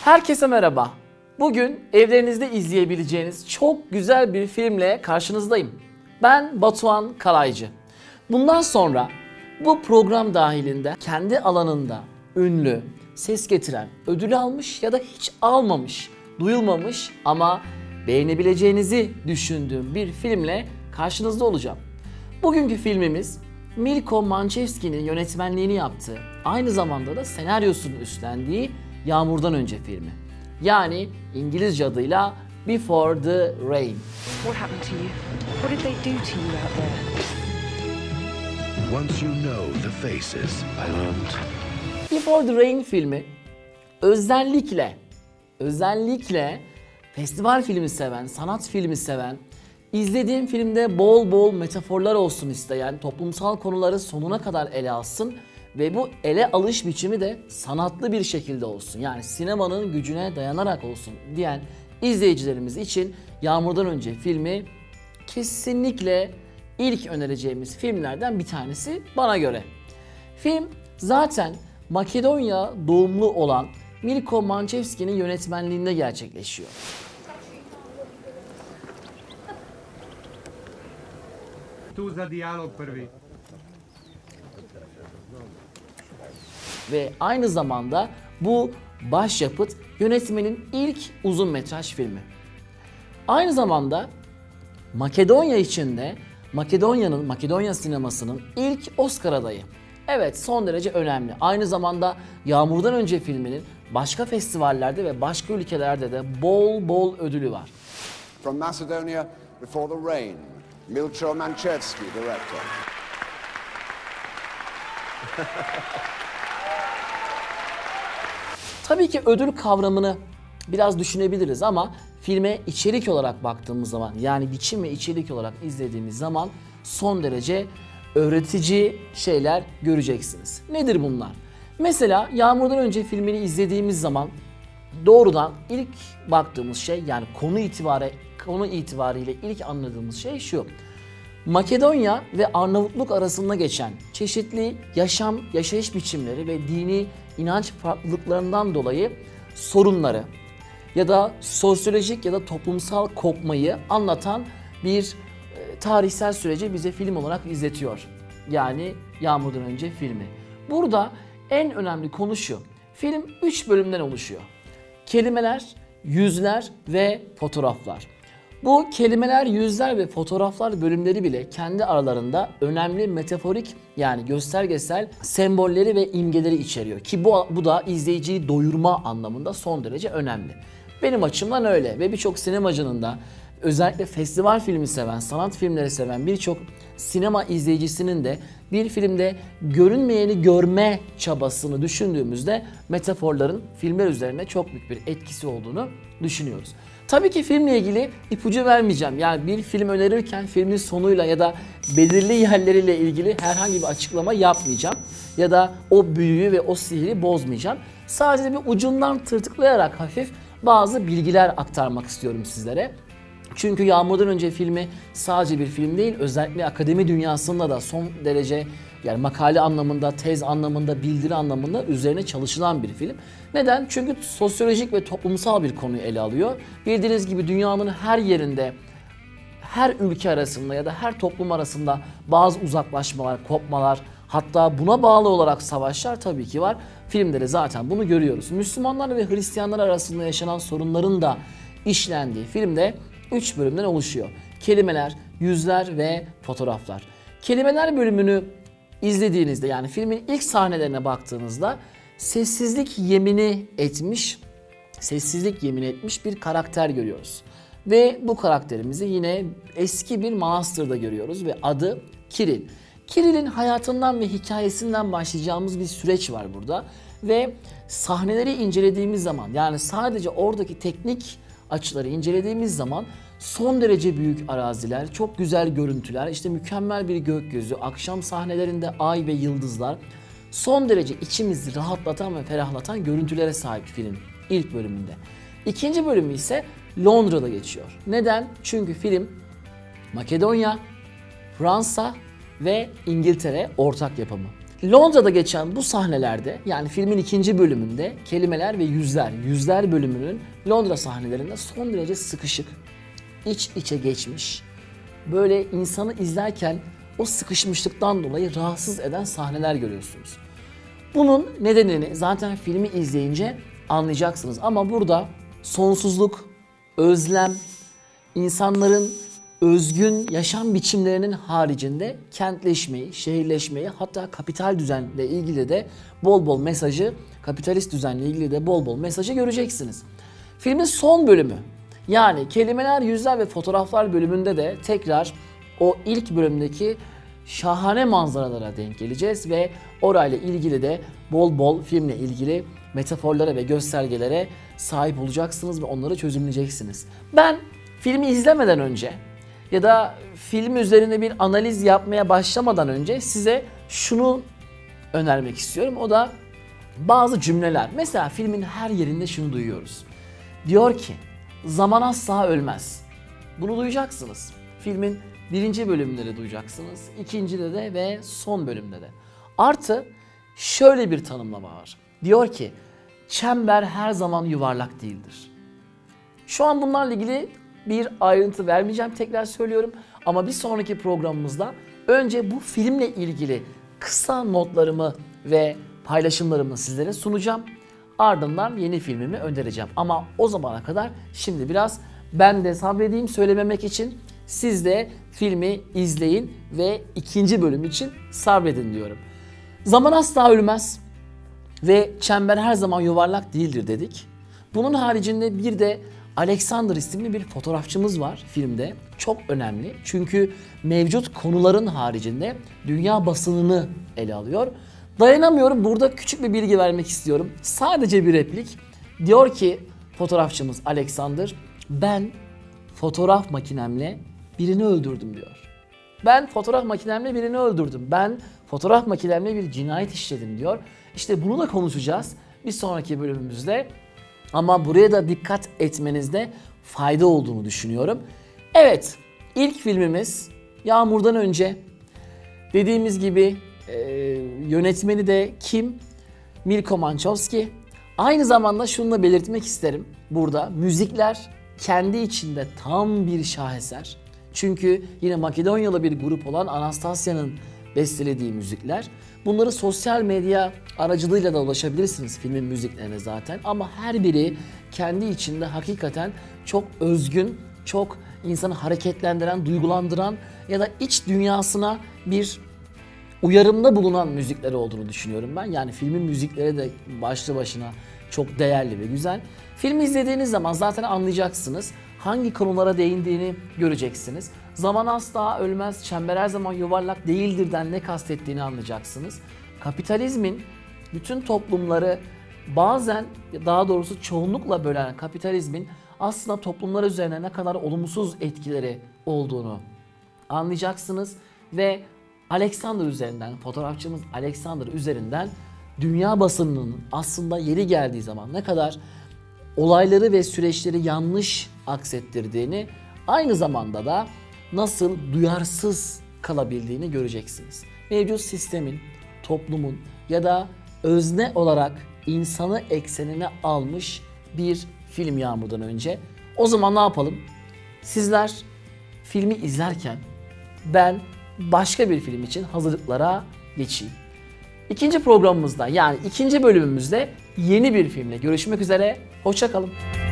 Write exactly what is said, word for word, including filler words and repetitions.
Herkese merhaba. Bugün evlerinizde izleyebileceğiniz çok güzel bir filmle karşınızdayım. Ben Batuhan Kalaycı. Bundan sonra bu program dahilinde kendi alanında ünlü, ses getiren, ödül almış ya da hiç almamış, duyulmamış ama beğenebileceğinizi düşündüğüm bir filmle karşınızda olacağım. Bugünkü filmimiz Milko Manchevski'nin yönetmenliğini yaptığı, aynı zamanda da senaryosunu üstlendiği Yağmurdan Önce filmi. Yani İngilizce adıyla Before the Rain. What happened to you? What did they do to you out there? Once you know the faces, I learned. Before the Rain filmi özellikle, özellikle festival filmi seven, sanat filmi seven, izlediğim filmde bol bol metaforlar olsun isteyen, toplumsal konuları sonuna kadar ele alsın ve bu ele alış biçimi de sanatlı bir şekilde olsun. Yani sinemanın gücüne dayanarak olsun diyen izleyicilerimiz için Yağmurdan Önce filmi kesinlikle ilk önereceğimiz filmlerden bir tanesi bana göre. Film zaten Makedonya doğumlu olan Milko Manchevski'nin yönetmenliğinde gerçekleşiyor. Tu za dijalog prvi. Ve aynı zamanda bu başyapıt yönetmenin ilk uzun metraj filmi. Aynı zamanda Makedonya içinde Makedonya'nın, Makedonya sinemasının ilk Oscar adayı. Evet, son derece önemli. Aynı zamanda Yağmurdan Önce filminin başka festivallerde ve başka ülkelerde de bol bol ödülü var. From Macedonia, Before the Rain, Milko Manchevski, director. Tabii ki ödül kavramını biraz düşünebiliriz ama filme içerik olarak baktığımız zaman, yani biçim ve içerik olarak izlediğimiz zaman son derece öğretici şeyler göreceksiniz. Nedir bunlar? Mesela Yağmurdan Önce filmini izlediğimiz zaman doğrudan ilk baktığımız şey, yani konu itibariyle, konu itibariyle ilk anladığımız şey şu: Makedonya ve Arnavutluk arasında geçen çeşitli yaşam, yaşayış biçimleri ve dini inanç farklılıklarından dolayı sorunları ya da sosyolojik ya da toplumsal kopmayı anlatan bir e, tarihsel süreci bize film olarak izletiyor. Yani Yağmurdan Önce filmi. Burada en önemli konu şu: film üç bölümden oluşuyor. Kelimeler, yüzler ve fotoğraflar. Bu kelimeler, yüzler ve fotoğraflar bölümleri bile kendi aralarında önemli metaforik, yani göstergesel sembolleri ve imgeleri içeriyor. Ki bu, bu da izleyiciyi doyurma anlamında son derece önemli. Benim açımdan öyle ve birçok sinemacının da, özellikle festival filmi seven, sanat filmleri seven birçok sinema izleyicisinin de bir filmde görünmeyeni görme çabasını düşündüğümüzde metaforların filmler üzerine çok büyük bir etkisi olduğunu düşünüyoruz. Tabii ki filmle ilgili ipucu vermeyeceğim. Yani bir film önerirken filmin sonuyla ya da belirli yerleriyle ilgili herhangi bir açıklama yapmayacağım. Ya da o büyüyü ve o sihri bozmayacağım. Sadece bir ucundan tırtıklayarak hafif bazı bilgiler aktarmak istiyorum sizlere. Çünkü Yağmurdan Önce filmi sadece bir film değil, özellikle akademi dünyasında da son derece, yani makale anlamında, tez anlamında, bildiri anlamında üzerine çalışılan bir film. Neden? Çünkü sosyolojik ve toplumsal bir konuyu ele alıyor. Bildiğiniz gibi dünyanın her yerinde, her ülke arasında ya da her toplum arasında bazı uzaklaşmalar, kopmalar, hatta buna bağlı olarak savaşlar tabii ki var. Filmde de zaten bunu görüyoruz. Müslümanlar ve Hristiyanlar arasında yaşanan sorunların da işlendiği filmde üç bölümden oluşuyor. Kelimeler, yüzler ve fotoğraflar. Kelimeler bölümünü izlediğinizde, yani filmin ilk sahnelerine baktığınızda sessizlik yemini etmiş, sessizlik yemin etmiş bir karakter görüyoruz. Ve bu karakterimizi yine eski bir manastırda görüyoruz ve adı Kiril. Kiril'in hayatından ve hikayesinden başlayacağımız bir süreç var burada. Ve sahneleri incelediğimiz zaman, yani sadece oradaki teknik açıları incelediğimiz zaman son derece büyük araziler, çok güzel görüntüler, işte mükemmel bir gökyüzü, akşam sahnelerinde ay ve yıldızlar, son derece içimizi rahatlatan ve ferahlatan görüntülere sahip film ilk bölümünde. İkinci bölümü ise Londra'da geçiyor. Neden? Çünkü film Makedonya, Fransa ve İngiltere ortak yapımı. Londra'da geçen bu sahnelerde, yani filmin ikinci bölümünde Kelimeler ve Yüzler, Yüzler bölümünün Londra sahnelerinde son derece sıkışık, iç içe geçmiş, böyle insanı izlerken o sıkışmışlıktan dolayı rahatsız eden sahneler görüyorsunuz. Bunun nedenini zaten filmi izleyince anlayacaksınız ama burada sonsuzluk, özlem, insanların özgün yaşam biçimlerinin haricinde kentleşmeyi, şehirleşmeyi, hatta kapital düzenle ilgili de bol bol mesajı, kapitalist düzenle ilgili de bol bol mesajı göreceksiniz. Filmin son bölümü, yani Kelimeler, Yüzler ve Fotoğraflar bölümünde de tekrar o ilk bölümdeki şahane manzaralara denk geleceğiz ve orayla ilgili de bol bol filmle ilgili metaforlara ve göstergelere sahip olacaksınız ve onları çözümleyeceksiniz. Ben filmi izlemeden önce ya da film üzerine bir analiz yapmaya başlamadan önce size şunu önermek istiyorum. O da bazı cümleler. Mesela filmin her yerinde şunu duyuyoruz. Diyor ki, zaman asla ölmez. Bunu duyacaksınız. Filmin birinci bölümünde de duyacaksınız. İkincide de ve son bölümde de. Artı şöyle bir tanımlama var. Diyor ki, çember her zaman yuvarlak değildir. Şu an bunlarla ilgili bir ayrıntı vermeyeceğim, tekrar söylüyorum. Ama bir sonraki programımızda önce bu filmle ilgili kısa notlarımı ve paylaşımlarımı sizlere sunacağım. Ardından yeni filmimi önereceğim. Ama o zamana kadar şimdi biraz ben de sabredeyim söylememek için, siz de filmi izleyin ve ikinci bölüm için sabredin diyorum. Zaman asla ölmez ve çember her zaman yuvarlak değildir dedik. Bunun haricinde bir de Alexander isimli bir fotoğrafçımız var filmde. Çok önemli çünkü mevcut konuların haricinde dünya basınını ele alıyor. Dayanamıyorum, burada küçük bir bilgi vermek istiyorum. Sadece bir replik. Diyor ki fotoğrafçımız Alexander, ben fotoğraf makinemle birini öldürdüm diyor. Ben fotoğraf makinemle birini öldürdüm. Ben fotoğraf makinemle bir cinayet işledim diyor. İşte bunu da konuşacağız bir sonraki bölümümüzde. Ama buraya da dikkat etmenizde fayda olduğunu düşünüyorum. Evet, ilk filmimiz Yağmur'dan önce. Dediğimiz gibi e, yönetmeni de kim? Milko Manchowski. Aynı zamanda şunu da belirtmek isterim. Burada müzikler kendi içinde tam bir şaheser. Çünkü yine Makedonyalı bir grup olan Anastasya'nın bestelediği müzikler. Bunları sosyal medya aracılığıyla da ulaşabilirsiniz, filmin müziklerine zaten. Ama her biri kendi içinde hakikaten çok özgün, çok insanı hareketlendiren, duygulandıran ya da iç dünyasına bir uyarımda bulunan müzikler olduğunu düşünüyorum ben. Yani filmin müzikleri de başlı başına çok değerli ve güzel. Filmi izlediğiniz zaman zaten anlayacaksınız. Hangi konulara değindiğini göreceksiniz. Zaman asla ölmez, çember her zaman yuvarlak değildirden ne kastettiğini anlayacaksınız. Kapitalizmin bütün toplumları bazen, daha doğrusu çoğunlukla bölen kapitalizmin aslında toplumlar üzerine ne kadar olumsuz etkileri olduğunu anlayacaksınız. Ve Alexander üzerinden, fotoğrafçımız Alexander üzerinden dünya basınının aslında yeri geldiği zaman ne kadar olayları ve süreçleri yanlış aksettirdiğini, aynı zamanda da nasıl duyarsız kalabildiğini göreceksiniz. Mevcut sistemin, toplumun ya da özne olarak insanı eksenine almış bir film Yağmur'dan önce. O zaman ne yapalım? Sizler filmi izlerken ben başka bir film için hazırlıklara geçeyim. İkinci programımızda, yani ikinci bölümümüzde yeni bir filmle görüşmek üzere. Hoşça kalın.